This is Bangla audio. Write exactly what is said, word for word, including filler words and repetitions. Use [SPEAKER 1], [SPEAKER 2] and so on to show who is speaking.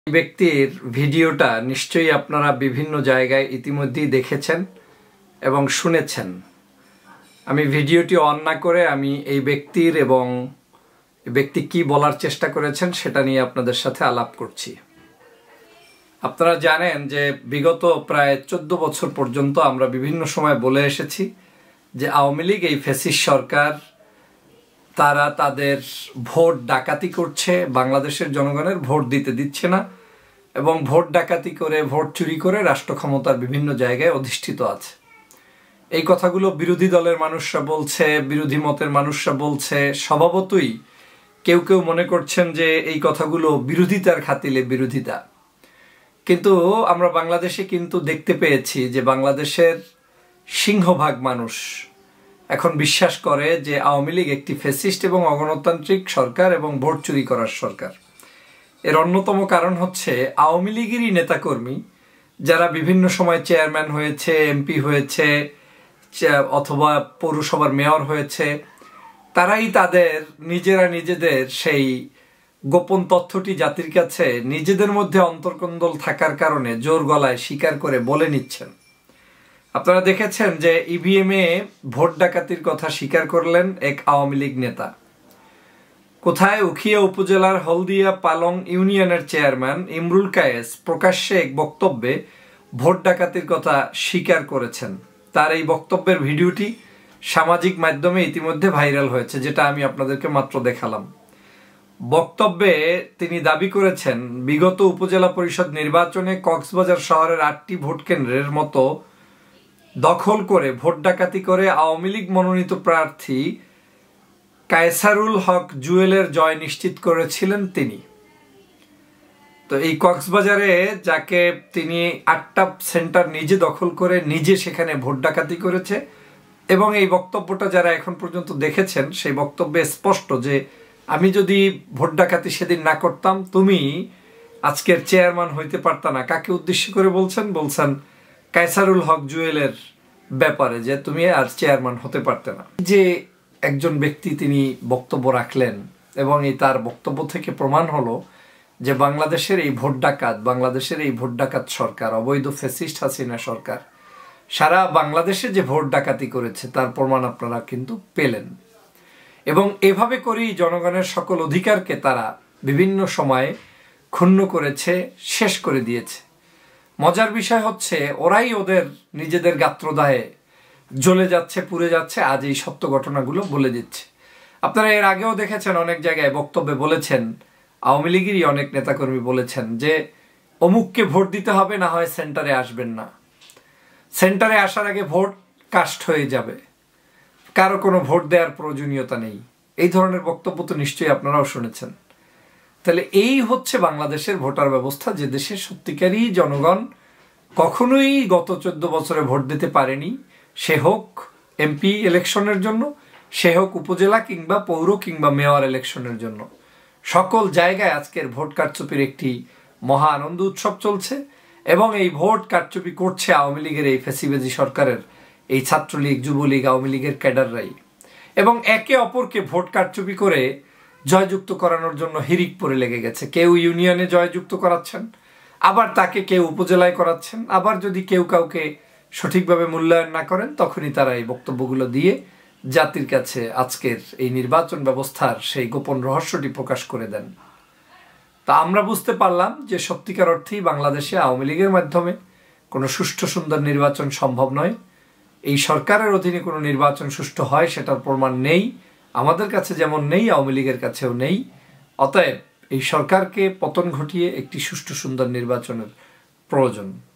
[SPEAKER 1] ব্যক্তির ভিডিওটা নিশ্চয়ই আপনারা বিভিন্ন জায়গায় ইতিমধ্যেই দেখেছেন এবং শুনেছেন। আমি ভিডিওটি অন না করে আমি এই ব্যক্তির এবং ব্যক্তি কি বলার চেষ্টা করেছেন সেটা নিয়ে আপনাদের সাথে আলাপ করছি। আপনারা জানেন যে বিগত প্রায় চোদ্দ বছর পর্যন্ত আমরা বিভিন্ন সময় বলে এসেছি যে আওয়ামী লীগ এই ফ্যাসিস্ট সরকার তারা তাদের ভোট ডাকাতি করছে, বাংলাদেশের জনগণের ভোট দিতে দিচ্ছে না এবং ভোট ডাকাতি করে ভোট চুরি করে রাষ্ট্র ক্ষমতার বিভিন্ন জায়গায় অধিষ্ঠিত আছে। এই কথাগুলো বিরোধী দলের মানুষরা বলছে, বিরোধী মতের মানুষরা বলছে। স্বভাবতই কেউ কেউ মনে করছেন যে এই কথাগুলো বিরোধিতার খাতিলে বিরোধিতা, কিন্তু আমরা বাংলাদেশে কিন্তু দেখতে পেয়েছি যে বাংলাদেশের সিংহভাগ মানুষ এখন বিশ্বাস করে যে আওয়ামী লীগ একটি ফ্যাসিস্ট এবং অগণতান্ত্রিক সরকার এবং ভোট চুরি করার সরকার। এর অন্যতম কারণ হচ্ছে আওয়ামী লীগেরই নেতাকর্মী যারা বিভিন্ন সময় চেয়ারম্যান হয়েছে, এমপি হয়েছে অথবা পৌরসভার মেয়র হয়েছে, তারাই তাদের নিজেরা নিজেদের সেই গোপন তথ্যটি জাতির কাছে নিজেদের মধ্যে অন্তর্কন্দল থাকার কারণে জোর গলায় স্বীকার করে বলে নিচ্ছেন। আপনারা দেখেছেন যে ইভিএম এ ভোট ডাকাতির কথা স্বীকার করলেন এক আওয়ামী লীগ নেতা। কোথায় উখিয়া উপজেলার হলদিয়া পালং ইউনিয়নের চেয়ারম্যান ইমরুল কায়েস প্রকাশ্যে এক বক্তব্যে ভোট ডাকাতির কথা স্বীকার করেছেন। তার এই বক্তব্যের ভিডিওটি সামাজিক মাধ্যমে ইতিমধ্যে ভাইরাল হয়েছে, যেটা আমি আপনাদেরকে মাত্র দেখালাম। বক্তব্যে তিনি দাবি করেছেন বিগত উপজেলা পরিষদ নির্বাচনে কক্সবাজার শহরের আটটি ভোট কেন্দ্রের মতো দখল করে ভোট ডাকাতি করে আওয়ামী লীগ মনোনীত প্রার্থী কায়সারুল হক জুয়েলের জয় নিশ্চিত করেছিলেন তিনি। তো এই কক্সবাজারে যাকে তিনি আটটা সেন্টার নিজে দখল করে নিজে সেখানে ভোট ডাকাতি করেছে, এবং এই বক্তব্যটা যারা এখন পর্যন্ত দেখেছেন সেই বক্তব্যে স্পষ্ট যে আমি যদি ভোট ডাকাতি সেদিন না করতাম তুমি আজকের চেয়ারম্যান হইতে পারতা না। কাকে উদ্দেশ্য করে বলছেন? বলছেন কায়সারুল হক জুয়েলের ব্যাপারে, যে তুমি আর চেয়ারম্যান হতে পারতে না। যে একজন ব্যক্তি তিনি বক্তব্য রাখলেন এবং এই তার বক্তব্য থেকে প্রমাণ হলো যে বাংলাদেশের এই ভোট ডাকাত বাংলাদেশের এই ভোট ডাকাত সরকার, অবৈধ ফ্যাসিস্ট হাসিনা সরকার সারা বাংলাদেশে যে ভোট ডাকাতি করেছে তার প্রমাণ আপনারা কিন্তু পেলেন। এবং এভাবে করেই জনগণের সকল অধিকারকে তারা বিভিন্ন সময়ে ক্ষুণ্ণ করেছে, শেষ করে দিয়েছে। মজার বিষয় হচ্ছে ওরাই ওদের নিজেদের গাত্রদাহে জ্বলে যাচ্ছে, পুড়ে যাচ্ছে, আজ এই সত্য ঘটনাগুলো বলে দিচ্ছে। আপনারা এর আগেও দেখেছেন অনেক জায়গায় বক্তব্যে বলেছেন, আওয়ামী লীগেরই অনেক নেতাকর্মী বলেছেন যে অমুককে ভোট দিতে হবে, না হয় সেন্টারে আসবেন না, সেন্টারে আসার আগে ভোট কাস্ট হয়ে যাবে, কারো কোনো ভোট দেওয়ার প্রয়োজনীয়তা নেই। এই ধরনের বক্তব্য তো নিশ্চয়ই আপনারাও শুনেছেন। তাহলে এই হচ্ছে বাংলাদেশের ভোটার ব্যবস্থা, যে দেশের সত্যিকারই জনগণ কখনোই গত চোদ্দ বছরে ভোট দিতে পারেনি, সে হোক এমপি ইলেকশনের জন্য, সে হোক উপজেলা কিংবা পৌর কিংবা মেয়র ইলেকশনের জন্য। সকল জায়গায় আজকের ভোট কারচুপির একটি মহা আনন্দ উৎসব চলছে, এবং এই ভোট কারচুপি করছে আওয়ামী লীগের এই ফ্যাসিবাদী সরকারের এই ছাত্রলীগ, যুবলীগ, আওয়ামী লীগের ক্যাডাররাই, এবং একে অপরকে ভোট কারচুপি করে জয়যুক্ত করানোর জন্য হিরিক পরে লেগে গেছে। কেউ ইউনিয়নে জয়যুক্ত করাচ্ছেন, আবার তাকে কেউ উপজেলায় করাচ্ছেন, আবার যদি কেউ কাউকে সঠিকভাবে মূল্যায়ন না করেন তখনই তারা এই বক্তব্যগুলো দিয়ে জাতির কাছে আজকের এই নির্বাচন ব্যবস্থার সেই গোপন রহস্যটি প্রকাশ করে দেন। তা আমরা বুঝতে পারলাম যে সত্যিকার অর্থেই বাংলাদেশে আওয়ামী লীগের মাধ্যমে কোনো সুষ্ঠু সুন্দর নির্বাচন সম্ভব নয়। এই সরকারের অধীনে কোনো নির্বাচন সুষ্ঠু হয় সেটার প্রমাণ নেই, আমাদের কাছে যেমন নেই, আওয়ামী লীগের কাছেও নেই। অতএব এই সরকারকে পতন ঘটিয়ে একটি সুষ্ঠু সুন্দর নির্বাচনের প্রয়োজন।